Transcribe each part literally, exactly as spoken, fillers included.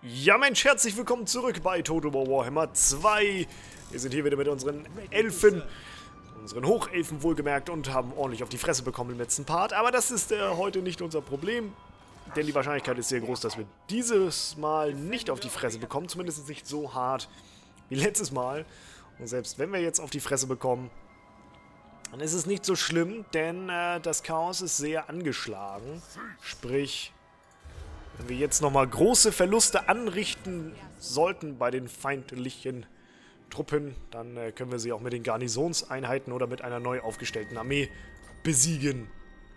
Ja Mensch, herzlich willkommen zurück bei Total War Warhammer zwei. Wir sind hier wieder mit unseren Elfen, unseren Hochelfen wohlgemerkt, und haben ordentlich auf die Fresse bekommen im letzten Part. Aber das ist äh, heute nicht unser Problem, denn die Wahrscheinlichkeit ist sehr groß, dass wir dieses Mal nicht auf die Fresse bekommen. Zumindest nicht so hart wie letztes Mal. Und selbst wenn wir jetzt auf die Fresse bekommen, dann ist es nicht so schlimm, denn äh, das Chaos ist sehr angeschlagen. Sprich, wenn wir jetzt nochmal große Verluste anrichten sollten bei den feindlichen Truppen, dann äh, können wir sie auch mit den Garnisonseinheiten oder mit einer neu aufgestellten Armee besiegen.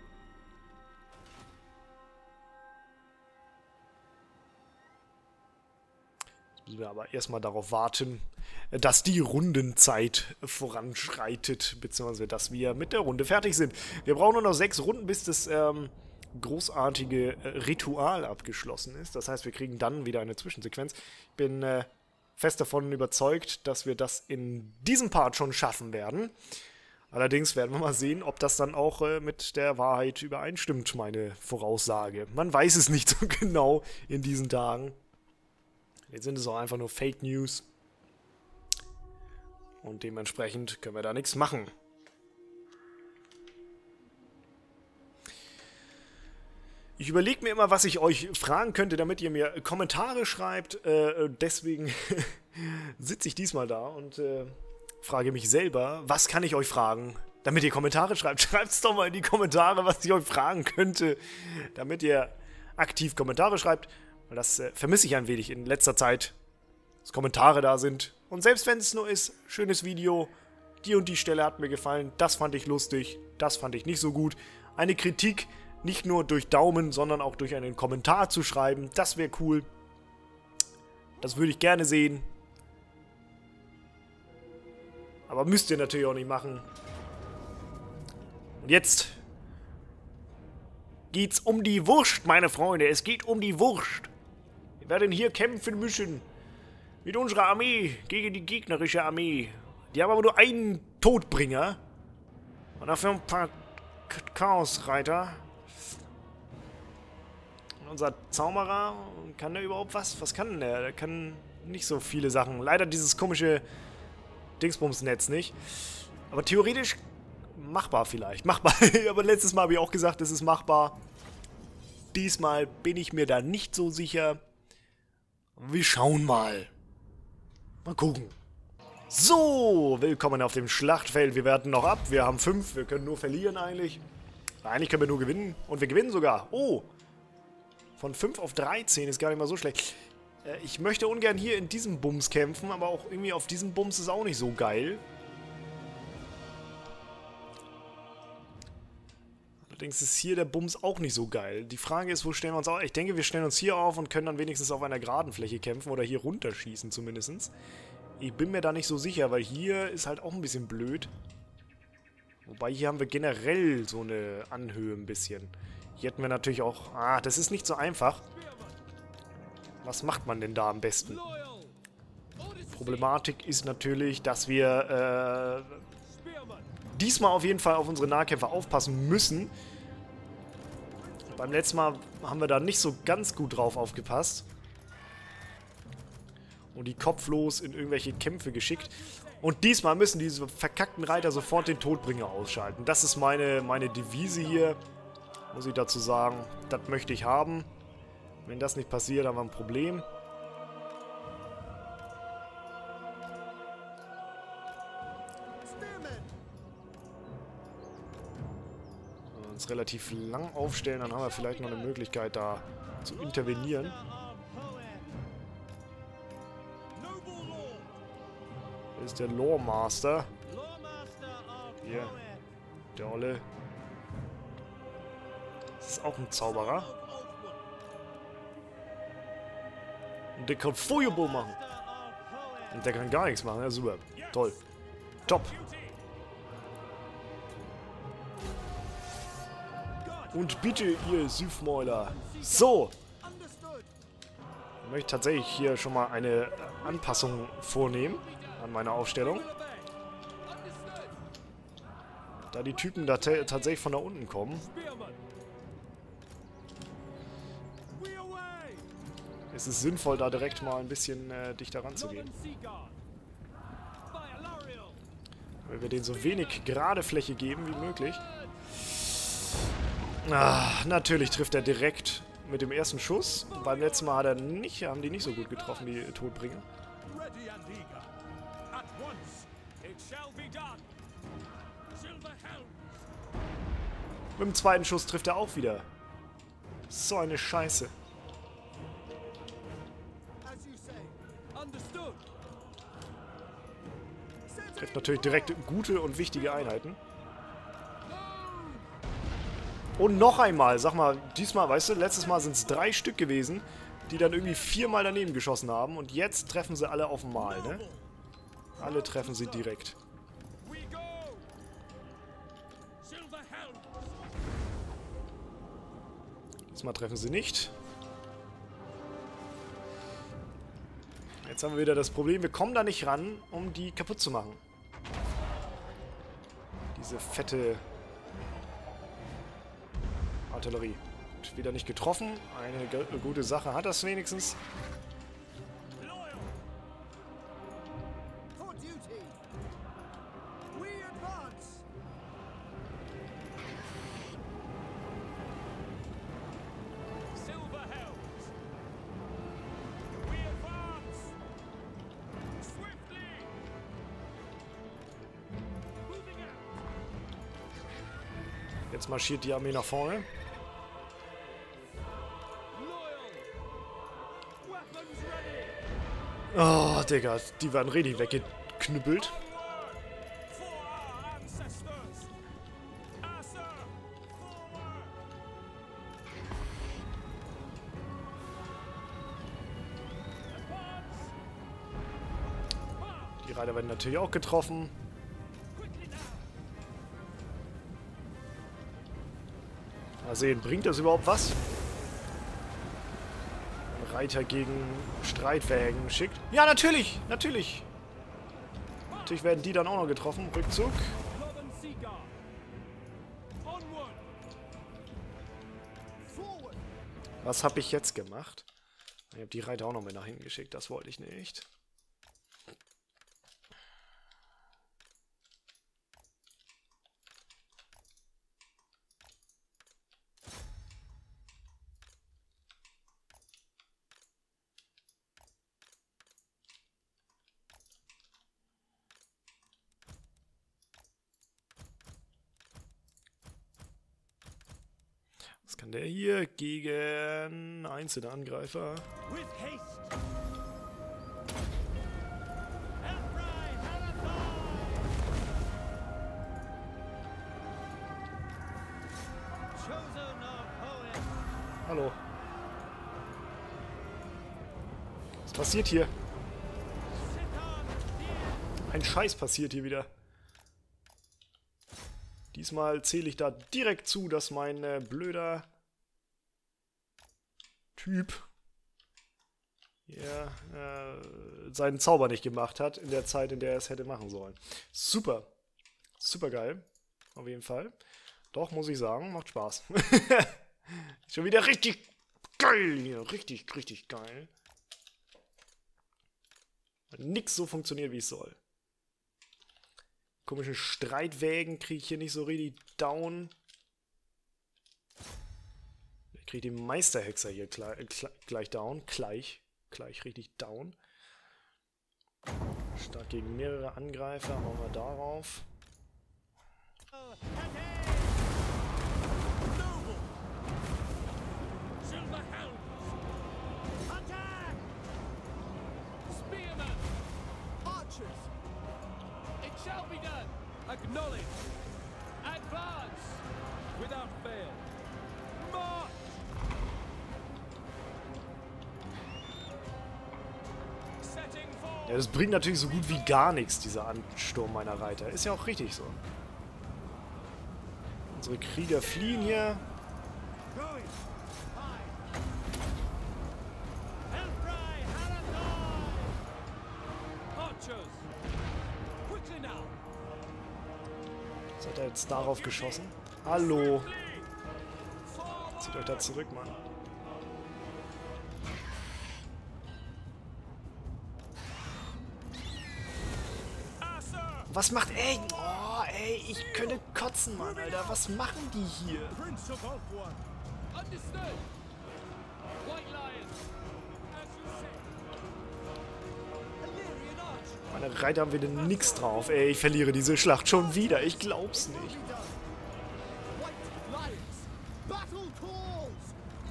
Jetzt müssen wir aber erstmal darauf warten, dass die Rundenzeit voranschreitet, beziehungsweise dass wir mit der Runde fertig sind. Wir brauchen nur noch sechs Runden, bis das ähm, großartige äh, Ritual abgeschlossen ist. Das heißt, wir kriegen dann wieder eine Zwischensequenz. Ich bin äh, fest davon überzeugt, dass wir das in diesem Part schon schaffen werden. Allerdings werden wir mal sehen, ob das dann auch äh, mit der Wahrheit übereinstimmt, meine Voraussage. Man weiß es nicht so genau in diesen Tagen. Jetzt sind es auch einfach nur Fake News. Und dementsprechend können wir da nichts machen. Ich überlege mir immer, was ich euch fragen könnte, damit ihr mir Kommentare schreibt. Äh, deswegen sitze ich diesmal da und äh, frage mich selber, was kann ich euch fragen, damit ihr Kommentare schreibt. Schreibt es doch mal in die Kommentare, was ich euch fragen könnte, damit ihr aktiv Kommentare schreibt. Weil das äh, vermisse ich ein wenig in letzter Zeit, dass Kommentare da sind. Und selbst wenn es nur ist, schönes Video, die und die Stelle hat mir gefallen, das fand ich lustig, das fand ich nicht so gut. Eine Kritik nicht nur durch Daumen, sondern auch durch einen Kommentar zu schreiben, das wäre cool. Das würde ich gerne sehen. Aber müsst ihr natürlich auch nicht machen. Und jetzt geht's um die Wurst, meine Freunde. Es geht um die Wurst. Wir werden hier kämpfen müssen mit unserer Armee gegen die gegnerische Armee. Die haben aber nur einen Todbringer. Und dafür ein paar Chaosreiter. Und unser Zauberer, kann der überhaupt was? Was kann der? Der kann nicht so viele Sachen. Leider dieses komische Dingsbumsnetz nicht. Aber theoretisch machbar vielleicht. Machbar. Aber letztes Mal habe ich auch gesagt, es ist machbar. Diesmal bin ich mir da nicht so sicher. Wir schauen mal. Mal gucken. So, willkommen auf dem Schlachtfeld. Wir werten noch ab. Wir haben fünf. Wir können nur verlieren eigentlich. Eigentlich können wir nur gewinnen. Und wir gewinnen sogar. Oh. Von fünf auf dreizehn ist gar nicht mal so schlecht. Äh, ich möchte ungern hier in diesem Bums kämpfen, aber auch irgendwie auf diesem Bums ist auch nicht so geil. Allerdings ist hier der Bums auch nicht so geil. Die Frage ist, wo stellen wir uns auf? Ich denke, wir stellen uns hier auf und können dann wenigstens auf einer geraden Fläche kämpfen oder hier runterschießen zumindest. Ich bin mir da nicht so sicher, weil hier ist halt auch ein bisschen blöd. Wobei hier haben wir generell so eine Anhöhe ein bisschen. Hier hätten wir natürlich auch... Ah, das ist nicht so einfach. Was macht man denn da am besten? Problematik ist natürlich, dass wir äh, diesmal auf jeden Fall auf unsere Nahkämpfer aufpassen müssen. Beim letzten Mal haben wir da nicht so ganz gut drauf aufgepasst. Und die kopflos in irgendwelche Kämpfe geschickt. Und diesmal müssen diese verkackten Reiter sofort den Todbringer ausschalten. Das ist meine, meine Devise hier, muss ich dazu sagen. Das möchte ich haben. Wenn das nicht passiert, haben wir ein Problem. Wenn wir uns relativ lang aufstellen, dann haben wir vielleicht noch eine Möglichkeit, da zu intervenieren. Hier ist der Lore Master. Hier. Der Olle. Das ist auch ein Zauberer. Und der kann Feuerball machen. Und der kann gar nichts machen. Ja, super. Toll. Top. Und bitte, ihr Süffmäuler. So. Ich möchte tatsächlich hier schon mal eine Anpassung vornehmen an meiner Aufstellung. Da die Typen da tatsächlich von da unten kommen. Es ist sinnvoll, da direkt mal ein bisschen äh, dichter ranzugehen. Weil wir denen so wenig gerade Fläche geben wie möglich. Ah, natürlich trifft er direkt mit dem ersten Schuss. Beim letzten Mal hat er nicht, haben die nicht so gut getroffen, die Todbringer. Mit dem zweiten Schuss trifft er auch wieder. So eine Scheiße. Trifft natürlich direkt gute und wichtige Einheiten. Und noch einmal, sag mal, diesmal, weißt du, letztes Mal sind es drei Stück gewesen, die dann irgendwie viermal daneben geschossen haben. Und jetzt treffen sie alle auf einmal, ne? Alle treffen sie direkt. Diesmal treffen sie nicht. Jetzt haben wir wieder das Problem, wir kommen da nicht ran, um die kaputt zu machen. Diese fette Artillerie. Und wieder nicht getroffen. Eine, eine gute Sache hat das wenigstens. Jetzt marschiert die Armee nach vorne. Oh, Digga, die werden richtig weggeknüppelt. Die Reiter werden natürlich auch getroffen. Mal sehen, bringt das überhaupt was? Ein Reiter gegen Streitwägen schickt. Ja, natürlich, natürlich. Natürlich werden die dann auch noch getroffen. Rückzug. Was habe ich jetzt gemacht? Ich habe die Reiter auch noch mit nach hinten geschickt. Das wollte ich nicht. Was kann der hier gegen einzelne Angreifer? Hallo. Was passiert hier? Ein Scheiß passiert hier wieder. Diesmal zähle ich da direkt zu, dass mein äh, blöder Typ ja, äh, seinen Zauber nicht gemacht hat in der Zeit, in der er es hätte machen sollen. Super. Super geil. Auf jeden Fall. Doch, muss ich sagen, macht Spaß. Schon wieder richtig geil hier. Richtig, richtig geil. Nix so funktioniert, wie es soll. Komischen Streitwägen kriege ich hier nicht so richtig down. Ich kriege den Meisterhexer hier gleich, gleich down. Gleich. Gleich richtig down. Stark gegen mehrere Angreifer. Hauen wir darauf. Shall be done. Acknowledge. Advance. Without fail. March. Setting forward. Ja, das bringt natürlich so gut wie gar nichts, dieser Ansturm meiner Reiter. Ist ja auch richtig so. Unsere Krieger fliehen hier. Was hat er jetzt darauf geschossen? Hallo! Zieht euch da zurück, Mann. Was macht... Ey, oh, ey, ich könnte kotzen, Mann, Alter. Was machen die hier? Prince of Ulthuan. Understood. White Lion. As you say. Illyrian Arch. Meine Reiter haben wieder nix drauf. Ey, ich verliere diese Schlacht schon wieder. Ich glaub's nicht. White Lions. Battle calls.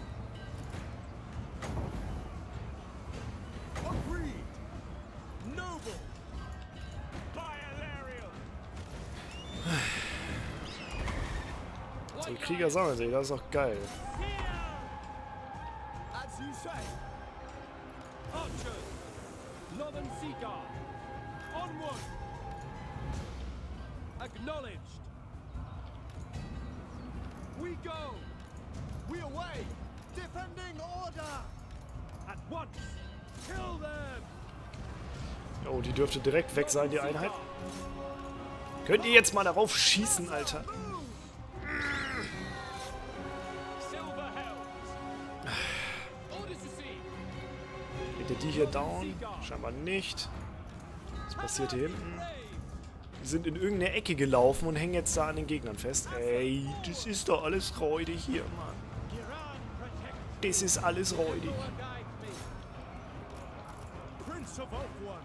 Agreed. Noble. By Illyrian. Die Krieger sammeln sich, das ist doch geil. As you say. Archers. Northern Sea Guard. Onward. Acknowledged. We go. We away. Defending order. At once. Kill them. Oh, die dürfte direkt weg sein, die Einheit. Könnt ihr jetzt mal darauf schießen, Alter? Silver Helms. Orders received. Geht ihr die hier down? Scheinbar nicht. Was passiert hier hinten? Die sind in irgendeine Ecke gelaufen und hängen jetzt da an den Gegnern fest. Ey, das ist doch alles räudig hier, Mann. Iran protect. Das ist alles räudig. Guide me. Prince of Ulthuan.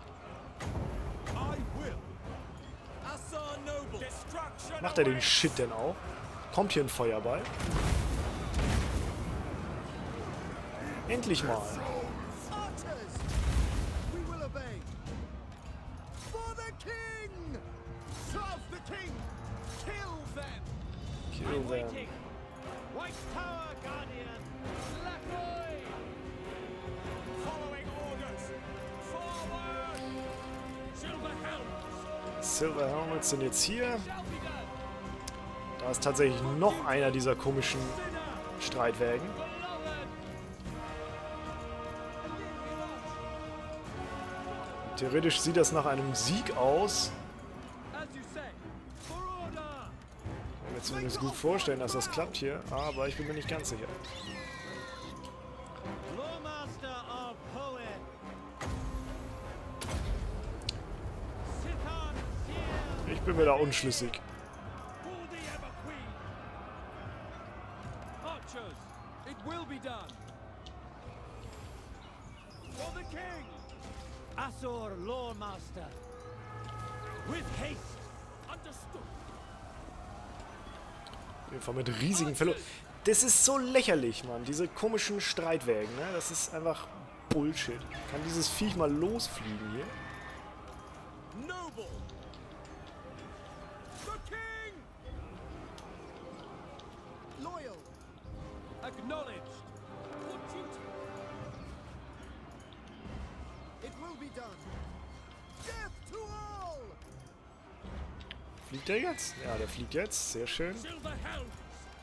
I will. Assar Noble. Destruction. Macht er den Shit denn auch? Kommt hier ein Feuerball? Endlich mal. Archers. We will obey. For the king. Serve the king. Kill them. Kill them. White Tower Guardian. Lacoy. Following orders. Forward. Silver Helms. Silver Helmets sind jetzt hier. Shall be done. Da ist tatsächlich noch einer dieser komischen Dinner. Streitwägen. Beloved. Theoretisch sieht das nach einem Sieg aus. As you say. For order. Ich kann mir zumindest gut vorstellen, dass das klappt hier, aber ich bin mir nicht ganz sicher. Lawmaster of Poet. Sithan Seer. Ich bin mir da unschlüssig. For the Ever Queen. Archers, it will be done. For the king. Assor Lawmaster. With haste. Understood. Auf jeden Fall mit riesigen Verlusten. Das ist so lächerlich, Mann. Diese komischen Streitwägen, ne? Das ist einfach Bullshit. Kann dieses Viech mal losfliegen hier? Noble. The king. Loyal. Acknowledged. For duty. It will be done. Death to all. Fliegt der jetzt? Ja, der fliegt jetzt. Sehr schön. Silver Helms.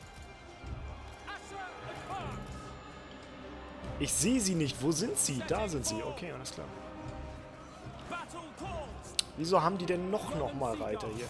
Assar advance. Ich sehe sie nicht. Wo sind sie? Da sind sie. Okay, alles klar. Battle calls. Wieso haben die denn noch noch mal Reiter hier?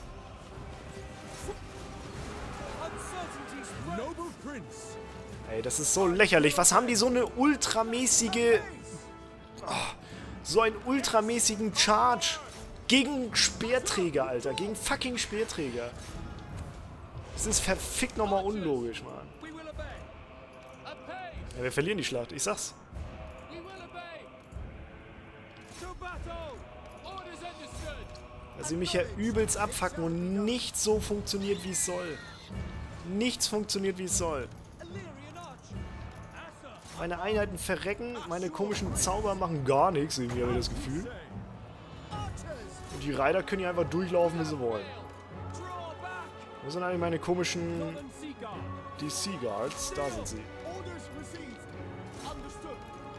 Uncertainty spreads. Noble Prince. Ey, das ist so lächerlich. Was haben die so eine ultramäßige... Oh, so einen ultramäßigen Charge gegen Speerträger, Alter. Gegen fucking Speerträger. Das ist verfickt nochmal unlogisch, Mann. We will obey. Obey. Ja, wir verlieren die Schlacht. Ich sag's. We will obey. To battle. Orders understood. Dass sie mich ja übelst abfacken und nichts so funktioniert, wie es soll. Nichts funktioniert, wie es soll. Illyrian Arch. Assar. Meine Einheiten verrecken, meine komischen Zauber machen gar nichts, irgendwie habe ich das Gefühl. Archers. Und die Reiter können hier einfach durchlaufen, wie sie wollen. Draw back. Wo sind eigentlich meine komischen Northern Sea Guard. D C Guards? Da sind sie. Orders received. Understood.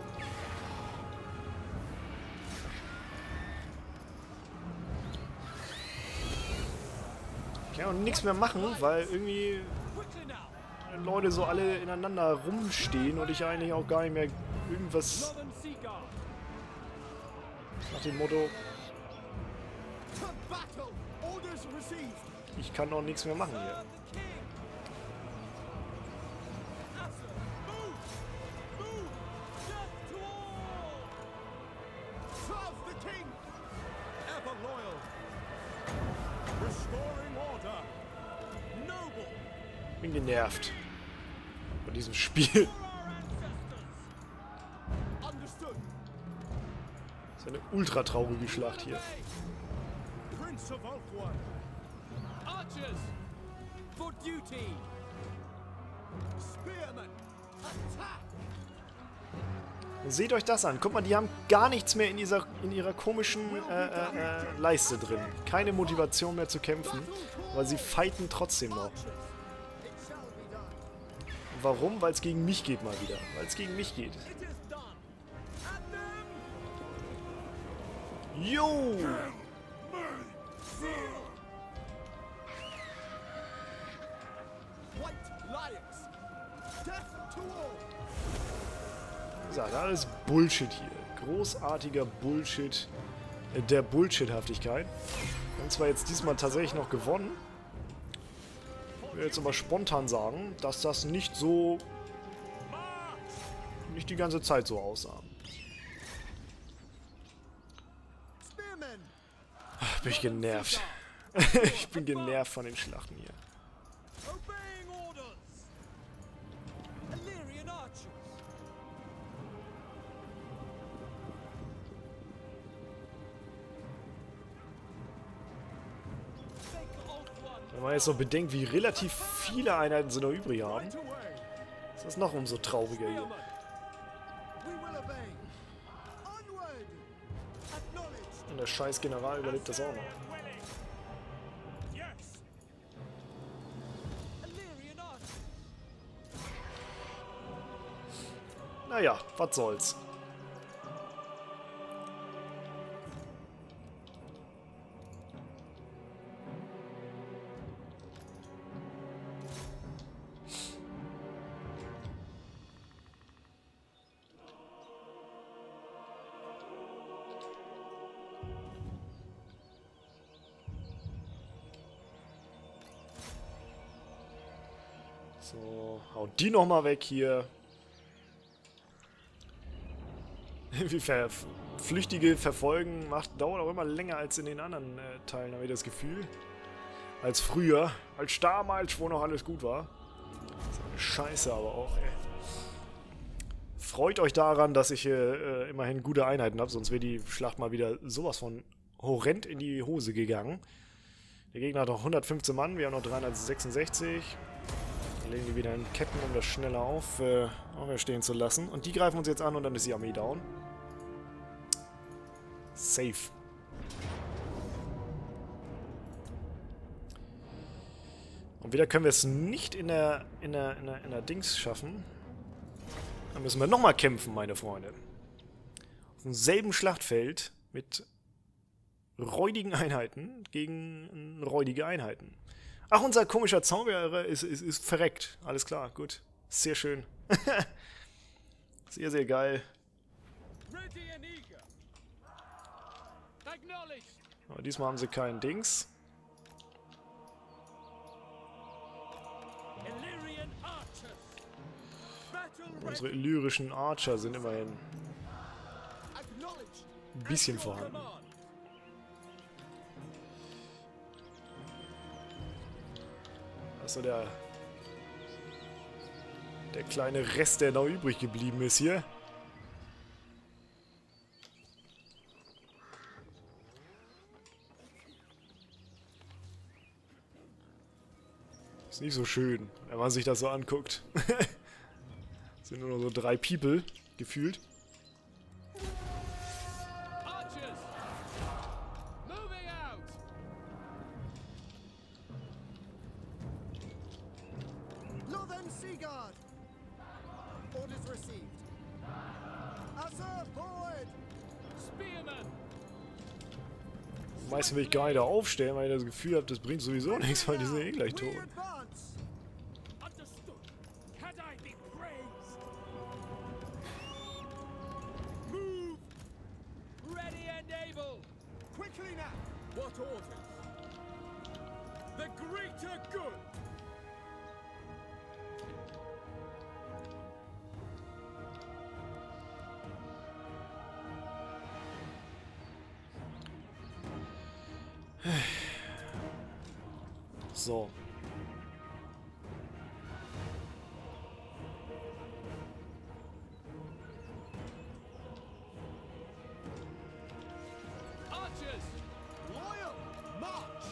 Ich kann auch nichts mehr machen, weil irgendwie Quickly now. Leute so alle ineinander rumstehen und ich eigentlich auch gar nicht mehr irgendwas Northern Sea Guard. nach dem Motto, To battle. Orders received. ich kann auch nichts mehr machen hier. Serve the king. Assar. Move. Move. Death to all. Serve the king. Ever loyal. Bin genervt von diesem Spiel. Das ist eine ultra traurige Schlacht hier. Archers, for duty. Spearmen, attack. Seht euch das an. Guck mal, die haben gar nichts mehr in, dieser, in ihrer komischen äh, äh, äh, Leiste drin. Keine Motivation mehr zu kämpfen, aber sie fighten trotzdem noch. Warum? Weil es gegen mich geht mal wieder. Weil es gegen mich geht. Jo! So, das ist alles Bullshit hier. Großartiger Bullshit der Bullshithaftigkeit. Wir haben zwar jetzt diesmal tatsächlich noch gewonnen. Ich will jetzt aber spontan sagen, dass das nicht so... nicht die ganze Zeit so aussah. Ach, bin ich genervt. Ich bin genervt von den Schlachten hier. Wenn man jetzt noch bedenkt, wie relativ viele Einheiten sie noch übrig haben, ist das noch umso trauriger hier. Und der scheiß General überlebt das auch noch. Naja, was soll's. So, haut die nochmal weg hier. Wie ver flüchtige Verfolgen macht, dauert auch immer länger als in den anderen äh, Teilen, habe ich das Gefühl. Als früher, als damals, wo noch alles gut war. So eine Scheiße aber auch, ey. Freut euch daran, dass ich äh, immerhin gute Einheiten habe, sonst wäre die Schlacht mal wieder sowas von horrend in die Hose gegangen. Der Gegner hat noch hundertfünfzehn Mann, wir haben noch dreihundertsechsundsechzig. Wir legen die wieder in Ketten, um das schneller auf, äh, auferstehen zu lassen. Und die greifen uns jetzt an und dann ist die Armee down. Safe. Und wieder können wir es nicht in der, in der, in der, in der Dings schaffen. Dann müssen wir nochmal kämpfen, meine Freunde. Auf demselben Schlachtfeld mit räudigen Einheiten gegen räudige Einheiten. Ach, unser komischer Zauberer ist, ist, ist verreckt. Alles klar, gut. Sehr schön. Sehr, sehr geil. Aber diesmal haben sie keinen Dings. Unsere illyrischen Archer sind immerhin ein bisschen vorhanden. Also der, der kleine Rest, der noch übrig geblieben ist hier. Ist nicht so schön, wenn man sich das so anguckt. Sind nur noch so drei People, gefühlt. Meistens will ich gar nicht da aufstellen, weil ich das Gefühl habe, das bringt sowieso nichts, weil die sind eh gleich tot. So. Archers! Loyal! March!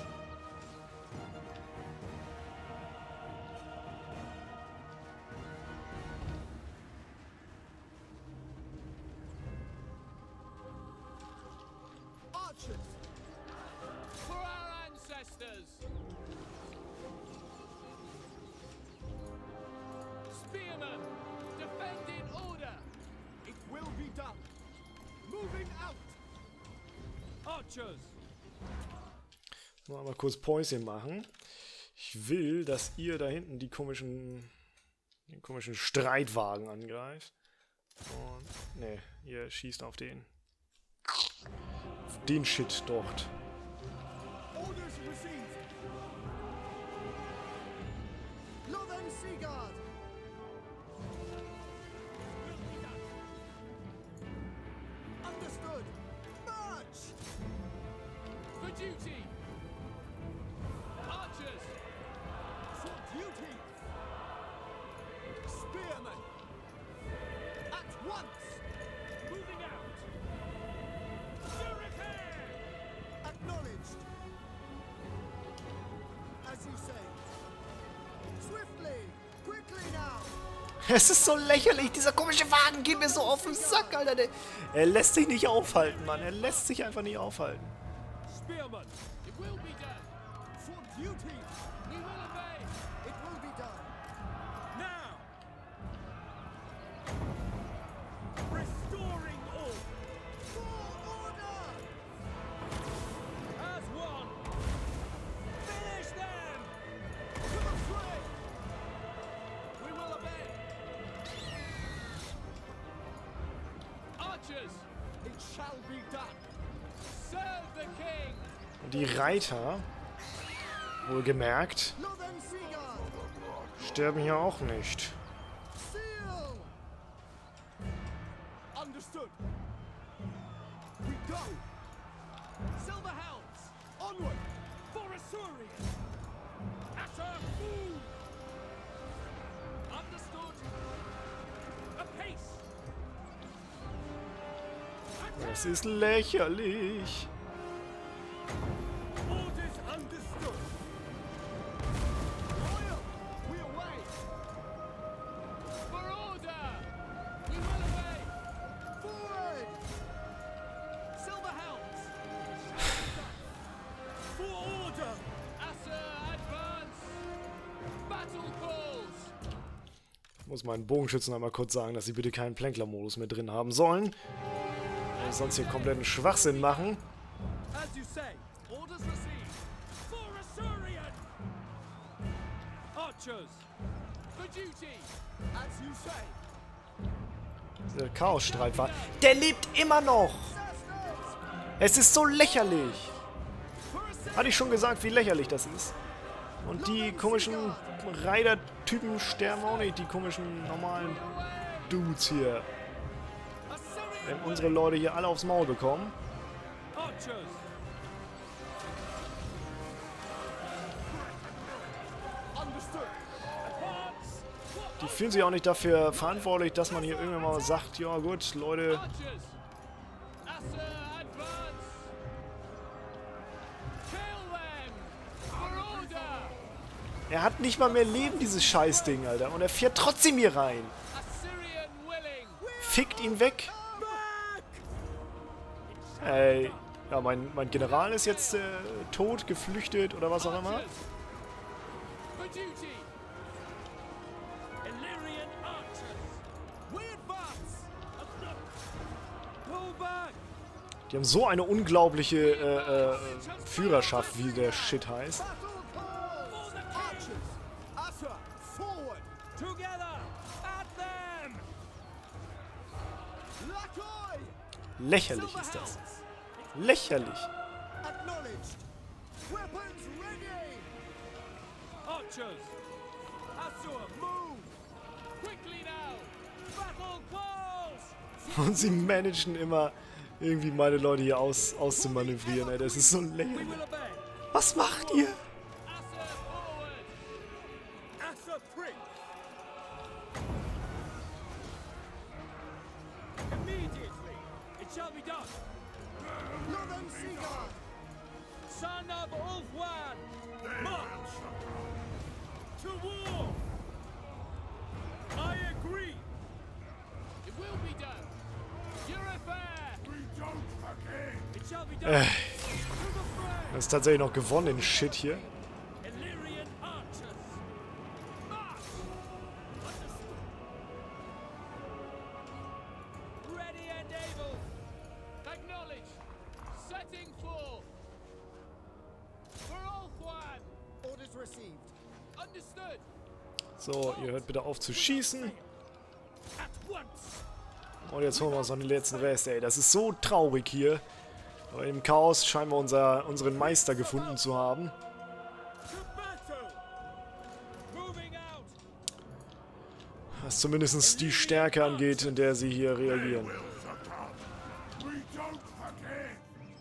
Archers! For our ancestors! Spearmen! Defend in order! It will be done! Moving out! Archers! Mal kurz Päuschen machen. Ich will, dass ihr da hinten die komischen, den komischen Streitwagen angreift. Und, ne, ihr schießt auf den. Auf den Shit dort. Orders received! Northern Seaguard! Understood! March! For duty! Archers! For duty! Spearmen! At once! Moving out! To repair! Acknowledged! As you say. Swiftly! Quickly now! Es ist so lächerlich, dieser komische Wagen geht mir so auf den Sack, Alter. Der, er lässt sich nicht aufhalten, Mann. Er lässt sich einfach nicht aufhalten. Spearman! It will be done! For duty! We will obey! It will be done! Now! Restoring all! For order! As one! Finish them! To the fray! We will obey! Archers! It shall be done! Serve the king! Und die Reiter, wohlgemerkt, Northern Seaguard! sterben hier auch nicht. Seal! Understood. We go. Silver Hounds, onward for Asurian. Atta move. Understood. Apace. Das ist lächerlich. Orders understood. Loyal, we away. For order, we will obey. Forward. Silver Hounds. For order. Assa advance. Battle calls. Ich muss meinen Bogenschützen einmal kurz sagen, dass sie bitte keinen Plänkler-Modus mehr drin haben sollen. Weil sie sonst hier kompletten Schwachsinn machen. As you say, orders received. For Asurian. Archers. For duty. As you say. Dieser Chaos-Streitwagen. Der lebt immer noch! Es ist so lächerlich! Hatte ich schon gesagt, wie lächerlich das ist. Und die komischen Reiter-Typen sterben auch nicht, die komischen normalen Dudes hier. Wenn unsere Leute hier alle aufs Maul bekommen. Archers. Understood. Advance. Die fühlen sich auch nicht dafür verantwortlich, dass man hier irgendwann mal sagt, ja gut, Leute, Archers. Assa advance. Kill them. For order. er hat nicht mal mehr Leben, dieses Scheißding, Alter. Und er fährt trotzdem hier rein. Assyrian willing. Fickt ihn weg. Ey, ja, mein, mein General ist jetzt äh, tot, geflüchtet oder was auch immer. Archers. For duty. Illyrian archers. We advance. Pull back. Die haben so eine unglaubliche äh, äh, Führerschaft, wie der Shit heißt. Battle calls. Archers. Assa forward. Together. At them. Lakoi. Lächerlich ist das. Lächerlich. Acknowledged. Weapons ready. Archers. Assur, move. Quickly now. Battle calls. Und sie managen immer irgendwie meine Leute hier aus, auszumanövrieren, ey. Das ist so lächerlich. We will obey. Was macht ihr? Assur, Sigurd! Son of Ulfwan! March! To war! I agree! It will be done! Your affair! We don't forget! It shall be done! Äh, das ist tatsächlich noch gewonnen, Shit hier. Illyrian archers! March! Ready and able! Acknowledge! Setting forth! For Ulfwan! Orders received! Understood! So, ihr hört bitte auf zu schießen. At once! Und jetzt holen wir uns noch den letzten Rest, ey. Das ist so traurig hier. Aber im Chaos scheinen wir unser, unseren Meister gefunden zu haben. To battle! Moving out! Was zumindest die Stärke angeht, in der sie hier reagieren. We don't forget!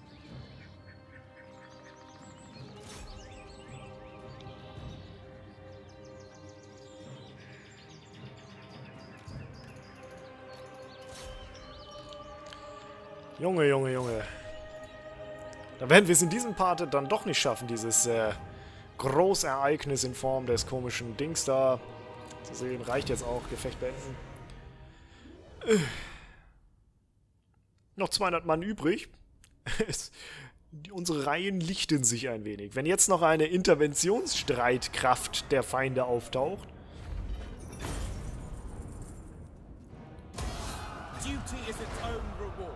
Junge, Junge, Junge. Da werden wir es in diesem Part dann doch nicht schaffen, dieses äh, Großereignis in Form des komischen Dings da zu sehen. Reicht jetzt auch, Gefecht beenden. Äh. Noch zweihundert Mann übrig. Es, die, unsere Reihen lichten sich ein wenig. Wenn jetzt noch eine Interventionsstreitkraft der Feinde auftaucht. Duty is its own reward.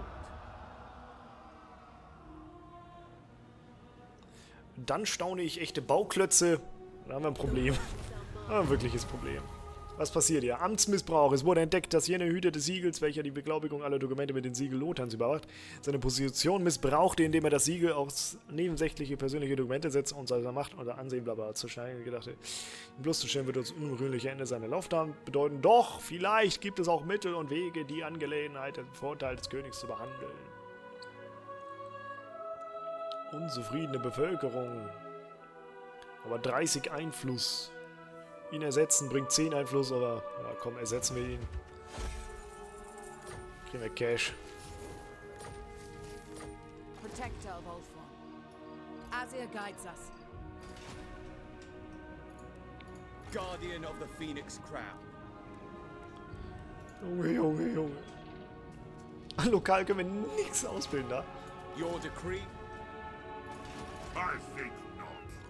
Dann staune ich echte Bauklötze. Da haben wir ein Problem. Da haben wir ein wirkliches Problem. Was passiert hier? Amtsmissbrauch. Es wurde entdeckt, dass jener Hüter des Siegels, welcher die Beglaubigung aller Dokumente mit den Siegel Lothans überwacht, seine Position missbrauchte, indem er das Siegel auf nebensächliche persönliche Dokumente setzte und seiner Macht oder Ansehen blablabla zu schneiden. Ich dachte, ihn bloßzustellen wird das unrühmliche Ende seiner Laufbahn bedeuten. Doch, vielleicht gibt es auch Mittel und Wege, die Angelegenheit im Vorteil des Königs zu behandeln. Unzufriedene Bevölkerung. Aber dreißig Einfluss. Ihn ersetzen bringt zehn Einfluss, aber ja, komm, ersetzen wir ihn. Kriegen wir Cash. Protector of Ulfwan. Azir guides us. Guardian of the Phoenix Crown. Junge, Junge, Junge. Lokal können wir nichts ausbilden, da. Your decree? I think not.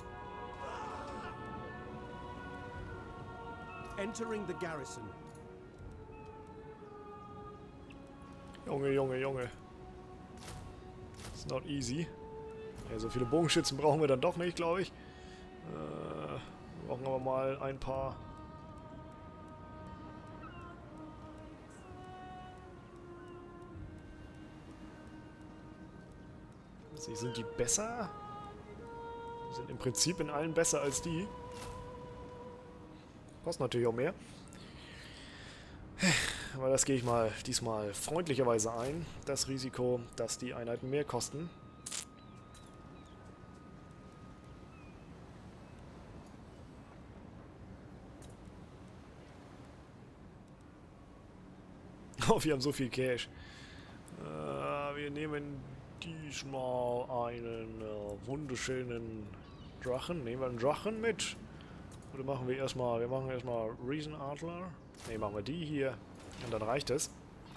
Entering the garrison. Junge, Junge, Junge. It's not easy. Ja, so viele Bogenschützen brauchen wir dann doch nicht, glaube ich. Äh, wir brauchen aber mal ein paar. Sie sind die besser? Die sind im Prinzip in allen besser als die. Kostet natürlich auch mehr. Aber das gehe ich mal diesmal freundlicherweise ein. Das Risiko, dass die Einheiten mehr kosten. Oh, wir haben so viel Cash. Äh, wir nehmen diesmal einen äh, wunderschönen Drachen. Nehmen wir einen Drachen mit? Oder machen wir erstmal, wir machen erstmal Riesenadler. Ne, machen wir die hier. Und dann reicht es.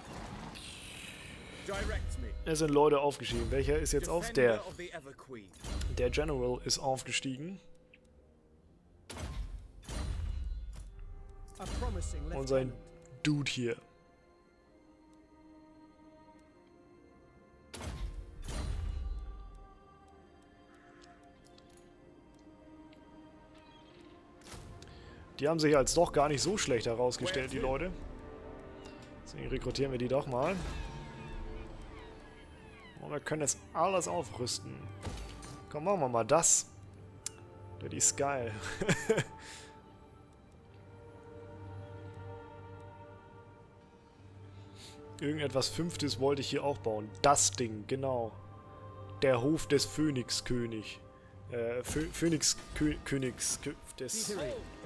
Es sind Leute aufgestiegen. Welcher ist jetzt auf? Der. Der General ist aufgestiegen. Und sein Dude hier. Die haben sich als doch gar nicht so schlecht herausgestellt, die Leute. Deswegen rekrutieren wir die doch mal. Und wir können jetzt alles aufrüsten. Komm, machen wir mal das. Ja, die ist geil. Irgendetwas Fünftes wollte ich hier auch bauen. Das Ding, genau. Der Hof des Phönixkönig. Äh, Phönixkönigs. Des,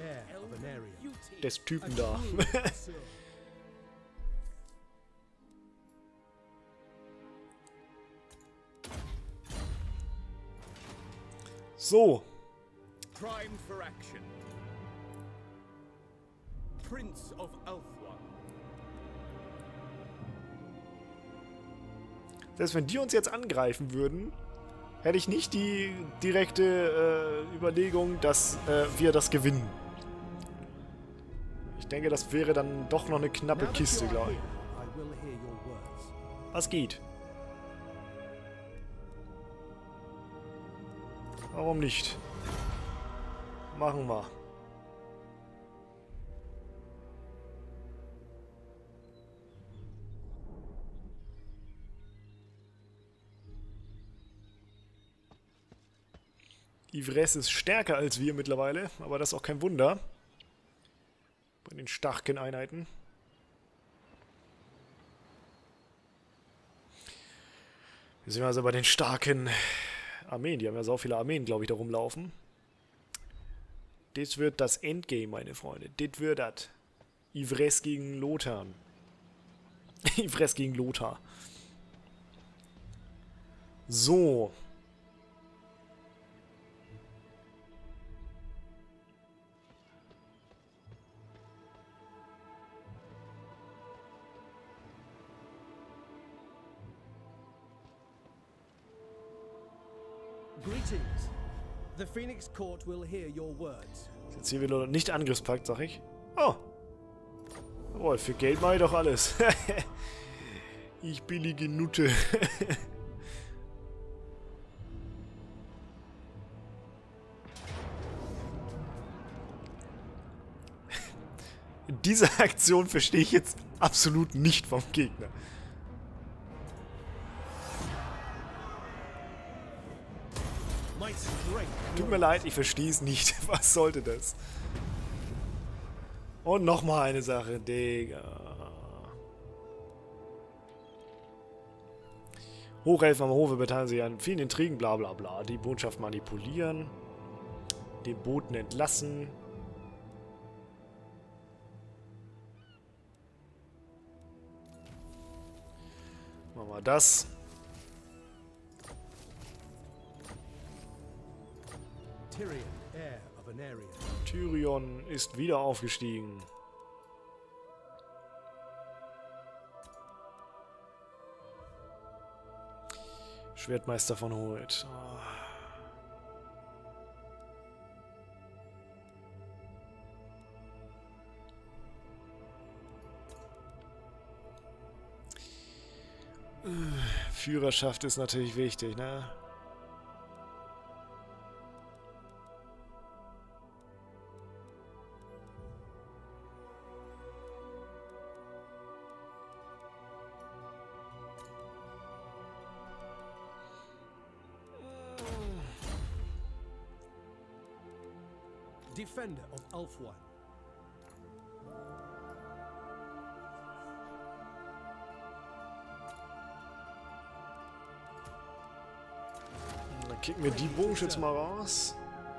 des Typen da. So. Primed for action. Prince of Ulthuan. Selbst wenn die uns jetzt angreifen würden, hätte ich nicht die direkte äh, Überlegung, dass äh, wir das gewinnen. Ich denke, das wäre dann doch noch eine knappe Kiste, glaube ich. Was geht? Warum nicht? Machen wir. Ivres ist stärker als wir mittlerweile, aber das ist auch kein Wunder. Bei den starken Einheiten. Wir sind also bei den starken Armeen. Die haben ja so viele Armeen, glaube ich, da rumlaufen. Das wird das Endgame, meine Freunde. Das wird das. Ivres gegen Lothar. Ivres gegen Lothar. So. Greetings. The Phoenix Court will hear your words. Jetzt hier wieder nicht Angriffspakt, sag ich. Oh. Jawohl, für Geld mache ich doch alles. Ich billige Nutte. Diese Aktion verstehe ich jetzt absolut nicht vom Gegner. Tut mir leid, ich verstehe es nicht. Was sollte das? Und nochmal eine Sache, Digga. Hochelfen am Hofe beteiligen sich an vielen Intrigen, bla bla bla. Die Botschaft manipulieren. Den Boten entlassen. Machen wir das. Tyrion, heir of Aeneria. Tyrion ist wieder aufgestiegen. Schwertmeister von Hoeth. Oh. Führerschaft ist natürlich wichtig, ne? Defender of Ulthuan. Dann kicken wir die Bogenschütze mal raus.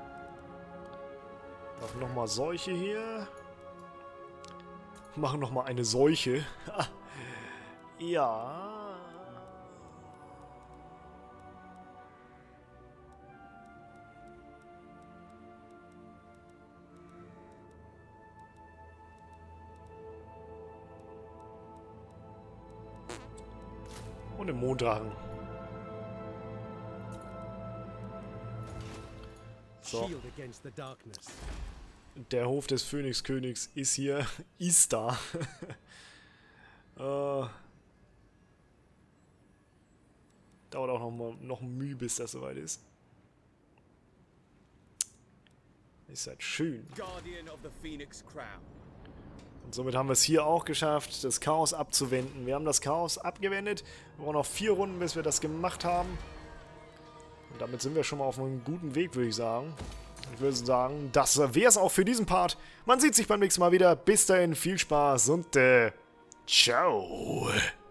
Machen nochmal solche hier. Machen nochmal eine Seuche. Ja. Und den Monddrachen. So. Shield against the darkness. Der Hof des Phönixkönigs ist hier. Ist da. äh, dauert auch noch mal noch Mühe, bis das soweit ist. Ist halt schön. Guardian of the Phoenix Crown. Und somit haben wir es hier auch geschafft, das Chaos abzuwenden. Wir haben das Chaos abgewendet. Wir brauchen noch vier Runden, bis wir das gemacht haben. Und damit sind wir schon mal auf einem guten Weg, würde ich sagen. Ich würde sagen, das wäre es auch für diesen Part. Man sieht sich beim nächsten Mal wieder. Bis dahin, viel Spaß und äh, ciao.